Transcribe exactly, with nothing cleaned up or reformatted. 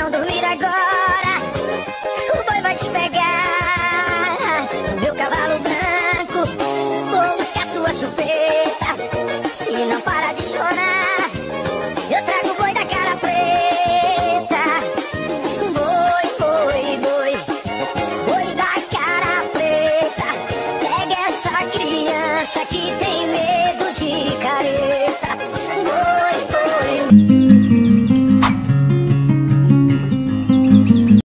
não dormir agora, o boi vai te pegar. Meu cavalo branco, vou buscar sua chupeta. Se não parar